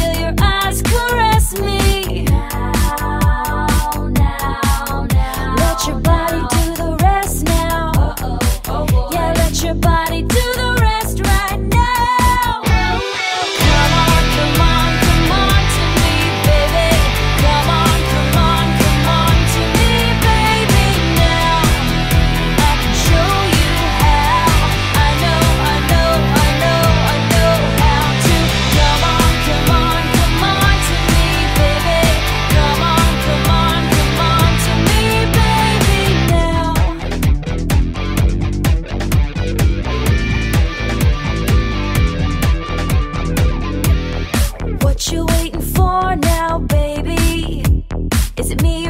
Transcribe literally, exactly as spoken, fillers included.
feel your eyes caress me. Now, now, now. Let your body do the rest now. Uh-oh, oh boy. Yeah, let your body do the rest right now. Come on, come on, come on to me, baby. Come on, come on, come on to me, baby. Now I can show you how. I know, I know, I know, I know how to. Come on, come on, come on to me, baby. Come on, come on, come on to me, baby. Now. What you waiting for now, baby? Is it me